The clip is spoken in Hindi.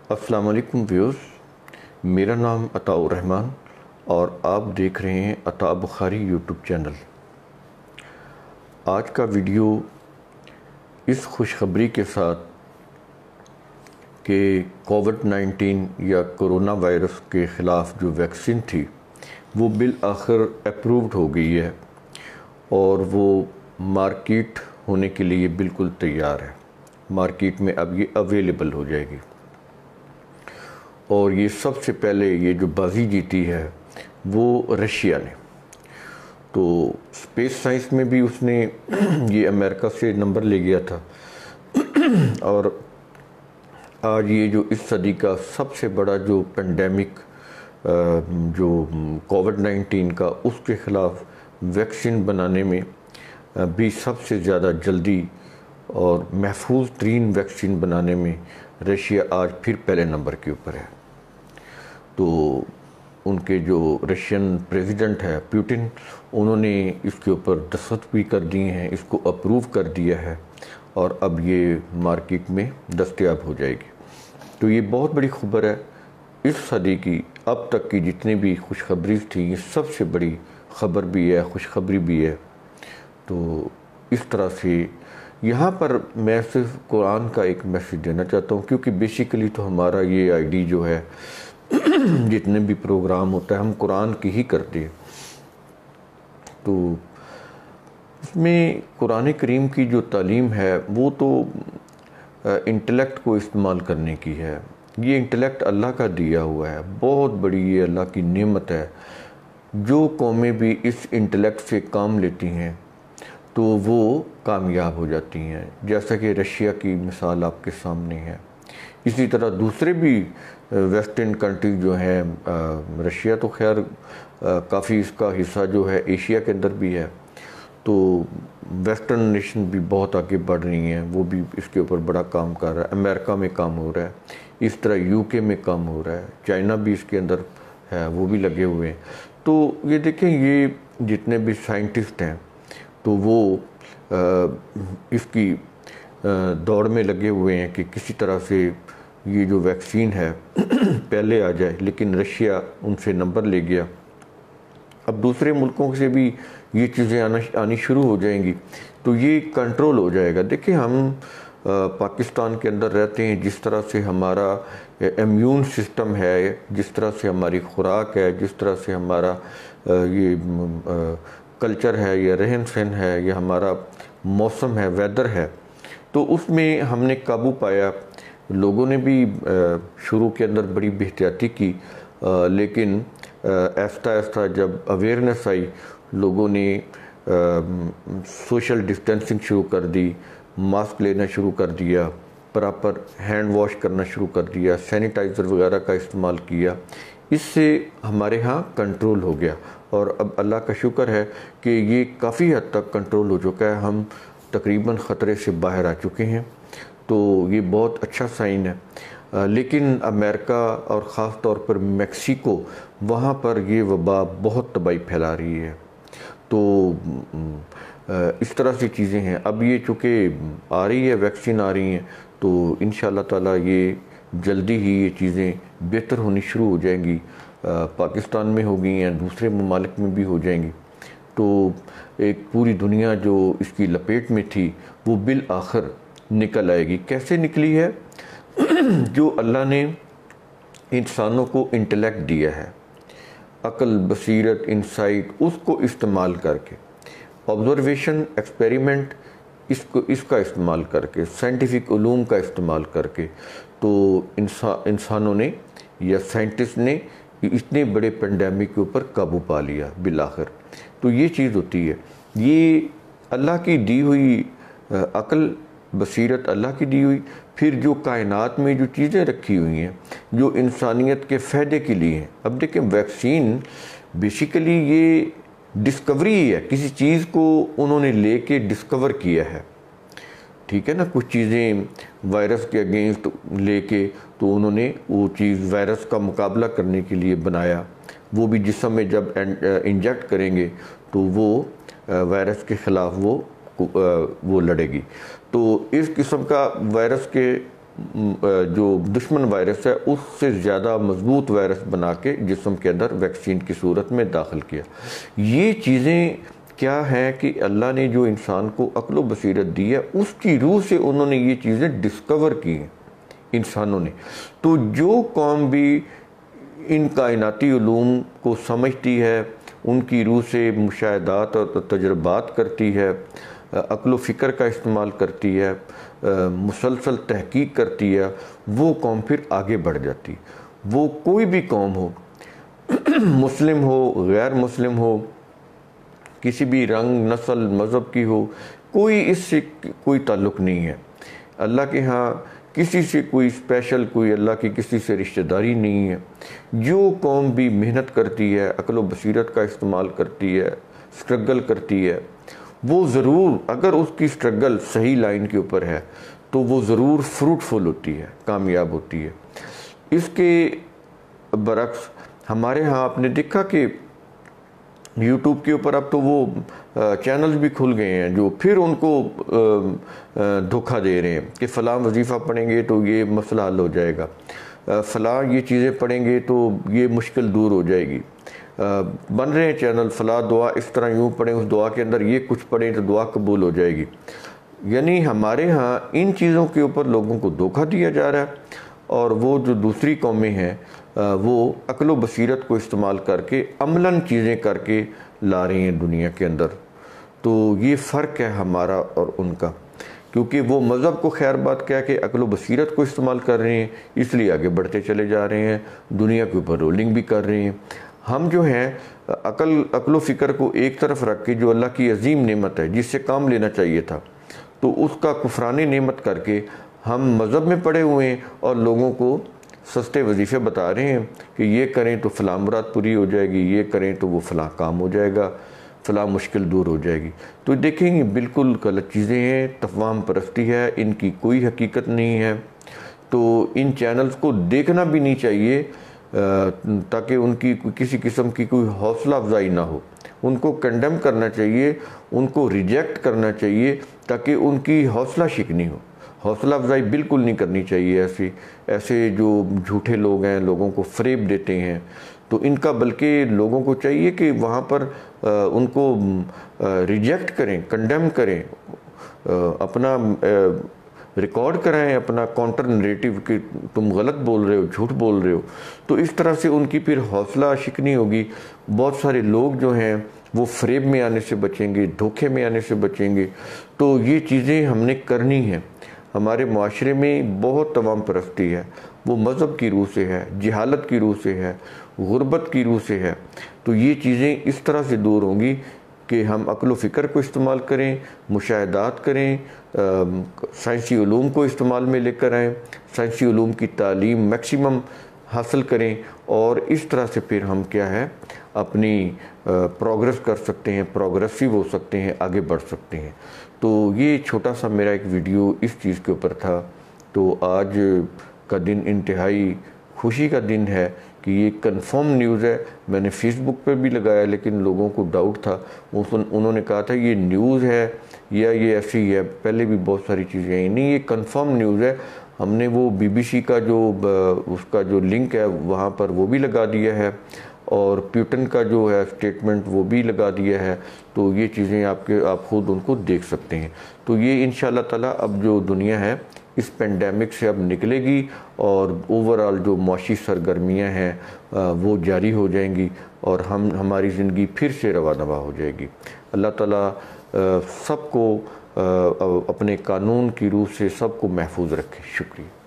अस्सलाम वालेकुम व्यूअर्स, मेरा नाम अताउर रहमान और आप देख रहे हैं अता बुखारी यूट्यूब चैनल। आज का वीडियो इस खुशखबरी के साथ कि कोविड-19 या कोरोना वायरस के ख़िलाफ़ जो वैक्सीन थी वो बिल आखिर अप्रूव्ड हो गई है और वो मार्केट होने के लिए बिल्कुल तैयार है। मार्केट में अब ये अवेलेबल हो जाएगी और ये सबसे पहले ये जो बाजी जीती है वो रशिया ने। तो स्पेस साइंस में भी उसने ये अमेरिका से नंबर ले गया था और आज ये जो इस सदी का सबसे बड़ा जो पेंडेमिक जो कोविड-19 का उसके ख़िलाफ़ वैक्सीन बनाने में भी सबसे ज़्यादा जल्दी और महफूज तरीन वैक्सीन बनाने में रशिया आज फिर पहले नंबर के ऊपर है। तो उनके जो रशियन प्रेसिडेंट है पुतिन, उन्होंने इसके ऊपर दस्तखत भी कर दिए हैं, इसको अप्रूव कर दिया है और अब ये मार्केट में दस्तयाब हो जाएगी। तो ये बहुत बड़ी खबर है इस सदी की। अब तक की जितनी भी खुशखबरी थी, ये सबसे बड़ी खबर भी है, खुशखबरी भी है। तो इस तरह से यहाँ पर मैं सिर्फ कुरान का एक मैसेज देना चाहता हूँ, क्योंकि बेसिकली तो हमारा ये आईडी जो है जितने भी प्रोग्राम होता है हम कुरान की ही करते हैं। तो उसमें कुरान करीम की जो तालीम है वो तो इंटेलेक्ट को इस्तेमाल करने की है। ये इंटेलेक्ट अल्लाह का दिया हुआ है, बहुत बड़ी ये अल्लाह की नेमत है। जो कौमें भी इस इंटेलेक्ट से काम लेती हैं तो वो कामयाब हो जाती हैं, जैसा कि रशिया की मिसाल आपके सामने है। इसी तरह दूसरे भी वेस्टर्न कंट्री जो हैं, रशिया तो खैर काफ़ी इसका हिस्सा जो है एशिया के अंदर भी है, तो वेस्टर्न नेशन भी बहुत आगे बढ़ रही हैं, वो भी इसके ऊपर बड़ा काम कर रहा है। अमेरिका में काम हो रहा है, इस तरह यूके में काम हो रहा है, चाइना भी इसके अंदर है, वो भी लगे हुए हैं। तो ये देखें, ये जितने भी साइंटिस्ट हैं तो वो इसकी दौड़ में लगे हुए हैं कि किसी तरह से ये जो वैक्सीन है पहले आ जाए, लेकिन रशिया उनसे नंबर ले गया। अब दूसरे मुल्कों से भी ये चीज़ें आनी शुरू हो जाएंगी तो ये कंट्रोल हो जाएगा। देखिए, हम पाकिस्तान के अंदर रहते हैं, जिस तरह से हमारा इम्यून सिस्टम है, जिस तरह से हमारी खुराक है, जिस तरह से हमारा ये कल्चर है या रहन सहन है या हमारा मौसम है, वेदर है, तो उसमें हमने काबू पाया। लोगों ने भी शुरू के अंदर बड़ी बेहतियाती की, लेकिन आहिस्ता आहिस्ता जब अवेयरनेस आई, लोगों ने सोशल डिस्टेंसिंग शुरू कर दी, मास्क लेना शुरू कर दिया, प्रॉपर हैंड वॉश करना शुरू कर दिया, सैनिटाइज़र वगैरह का इस्तेमाल किया। इससे हमारे यहाँ कंट्रोल हो गया और अब अल्लाह का शुक्र है कि ये काफ़ी हद तक कंट्रोल हो चुका है। हम तकरीबन ख़तरे से बाहर आ चुके हैं, तो ये बहुत अच्छा साइन है। लेकिन अमेरिका और ख़ास तौर पर मेक्सिको, वहाँ पर ये वबा बहुत तबाही फैला रही है। तो इस तरह से चीज़ें हैं। अब ये चूँकि आ रही है, वैक्सीन आ रही हैं, तो इंशाअल्लाह ताला ये जल्दी ही ये चीज़ें बेहतर होनी शुरू हो जाएंगी। पाकिस्तान में हो गई हैं, दूसरे ममालिक में भी हो जाएंगी। तो एक पूरी दुनिया जो इसकी लपेट में थी वो बिल आखिर निकल आएगी। कैसे निकली है? जो अल्लाह ने इंसानों को इंटेलेक्ट दिया है, अक्ल, बसीरत, इंसाइट, उसको इस्तेमाल करके, ऑब्जर्वेशन, एक्सपेरिमेंट, इसका इस्तेमाल करके, साइंटिफिक उलूम का इस्तेमाल करके, तो इंसानों ने या साइंटिस्ट ने इतने बड़े पेंडेमिक के ऊपर काबू पा लिया बिल आखिर। तो ये चीज़ होती है, ये अल्लाह की दी हुई अक्ल, बसीरत अल्लाह की दी हुई। फिर जो कायनात में जो चीज़ें रखी हुई हैं जो इंसानियत के फ़ायदे के लिए हैं। अब देखें, वैक्सीन बेसिकली ये डिस्कवरी ही है, किसी चीज़ को उन्होंने लेके डिस्कवर किया है, ठीक है ना। कुछ चीज़ें वायरस के अगेंस्ट लेके तो उन्होंने वो चीज़ वायरस का मुकाबला करने के लिए बनाया। वो भी जिस्म में जब इंजेक्ट करेंगे तो वो वायरस के ख़िलाफ़ वो लड़ेगी। तो इस किस्म का वायरस के जो दुश्मन वायरस है उससे ज़्यादा मजबूत वायरस बना के जिस्म के अंदर वैक्सीन की सूरत में दाखिल किया। ये चीज़ें क्या है कि अल्लाह ने जो इंसान को अक्ल बसीरत दी है उसकी रूह से उन्होंने ये चीज़ें डिस्कवर की हैं इंसानों ने। तो जो कौम भी इन कायनाती उलूम को समझती है, उनकी रूह से मुशाहदात और तजुर्बात करती है, अक्ल फ़िक्र का इस्तेमाल करती है, मुसलसल तहकीक करती है, वो कौम फिर आगे बढ़ जाती। वो कोई भी कौम हो मुस्लिम हो, गैर मुस्लिम हो, किसी भी रंग नस्ल मज़हब की हो, कोई इससे कोई ताल्लुक़ नहीं है। अल्लाह के यहाँ किसी से कोई स्पेशल, कोई अल्लाह की किसी से रिश्तेदारी नहीं है। जो कौम भी मेहनत करती है, अक्ल बसीरत का इस्तेमाल करती है, स्ट्रगल करती है, वो ज़रूर, अगर उसकी स्ट्रगल सही लाइन के ऊपर है तो वो ज़रूर फ्रूटफुल होती है, कामयाब होती है। इसके बरक्स हमारे यहाँ आपने देखा कि यूट्यूब के ऊपर अब तो वो चैनल्स भी खुल गए हैं जो फिर उनको धोखा दे रहे हैं कि फ़लाँ वजीफ़ा पढ़ेंगे तो ये मसला हल हो जाएगा, फ़लाँ ये चीज़ें पढ़ेंगे तो ये मुश्किल दूर हो जाएगी। बन रहे हैं चैनल, फ़लाँ दुआ इस तरह यूँ पढ़ें, उस दुआ के अंदर ये कुछ पढ़ें तो दुआ कबूल हो जाएगी। यानी हमारे यहाँ इन चीज़ों के ऊपर लोगों को धोखा दिया जा रहा है, और वो जो दूसरी कौमें हैं वो अक्ल बसीरत को इस्तेमाल करके अमलन चीज़ें करके ला रही हैं दुनिया के अंदर। तो ये फ़र्क है हमारा और उनका, क्योंकि वो मज़हब को खैर बात क्या कि अक्ल बसीरत को इस्तेमाल कर रहे हैं, इसलिए आगे बढ़ते चले जा रहे हैं, दुनिया के ऊपर रोलिंग भी कर रहे हैं। हम जो हैं अक्ल फ़िक्र को एक तरफ रख के, जो अल्लाह की अजीम नेमत है जिससे काम लेना चाहिए था, तो उसका कुफरानी नेमत करके हम मज़हब में पड़े हुए हैं और लोगों को सस्ते वजीफ़े बता रहे हैं कि ये करें तो फ़लाँ मुराद पूरी हो जाएगी, ये करें तो वो फ़लाँ काम हो जाएगा, फ़लाँ मुश्किल दूर हो जाएगी। तो देखेंगे बिल्कुल गलत चीज़ें हैं, तफ़वाम परस्ती है, इनकी कोई हकीकत नहीं है। तो इन चैनल्स को देखना भी नहीं चाहिए ताकि उनकी किसी किस्म की कोई हौसला अफजाई ना हो। उनको कंडेम करना चाहिए, उनको रिजेक्ट करना चाहिए ताकि उनकी हौसला शिकनी हो। हौसला अफजाई बिल्कुल नहीं करनी चाहिए। ऐसे जो झूठे लोग हैं, लोगों को फ़रेब देते हैं, तो इनका बल्कि लोगों को चाहिए कि वहाँ पर उनको रिजेक्ट करें, कंडेम करें, अपना रिकॉर्ड कराएं, अपना काउंटर नरेटिव कि तुम गलत बोल रहे हो, झूठ बोल रहे हो। तो इस तरह से उनकी फिर हौसला शिकनी होगी। बहुत सारे लोग जो हैं वो फ़रेब में आने से बचेंगे, धोखे में आने से बचेंगे। तो ये चीज़ें हमने करनी है। हमारे माशरे में बहुत तमाम परस्ती है, वो मज़हब की रूह से है, जहालत की रूह से है, गुर्बत की रूह से है। तो ये चीज़ें इस तरह से दूर होंगी कि हम अक्ल फ़िक्र को इस्तेमाल करें, मुशाहदात करें, साइंसी उलूम को इस्तेमाल में लेकर आएँ, साइंसी उलूम की तालीम मैक्सिमम हासिल करें, और इस तरह से फिर हम क्या है अपनी प्रोग्रेस कर सकते हैं, प्रोग्रेसिव हो सकते हैं, आगे बढ़ सकते हैं। तो ये छोटा सा मेरा एक वीडियो इस चीज़ के ऊपर था। तो आज का दिन इंतहाई खुशी का दिन है कि ये कंफर्म न्यूज़ है। मैंने फेसबुक पे भी लगाया, लेकिन लोगों को डाउट था, उन्होंने कहा था ये न्यूज़ है या ये ऐसी है, पहले भी बहुत सारी चीज़ें हैं। नहीं, ये कंफर्म न्यूज़ है। हमने वो BBC का जो उसका जो लिंक है वहाँ पर वो भी लगा दिया है, और प्यूटन का जो है स्टेटमेंट वो भी लगा दिया है। तो ये चीज़ें आप खुद उनको देख सकते हैं। तो ये इंशाअल्लाह ताला अब जो दुनिया है इस पेंडेमिक से अब निकलेगी, और ओवरऑल जो माशी सरगर्मियाँ हैं वो जारी हो जाएंगी, और हमारी ज़िंदगी फिर से रवा दवा हो जाएगी। अल्लाह ताला सबको अपने कानून की रूह से सबको महफूज रखे। शुक्रिया।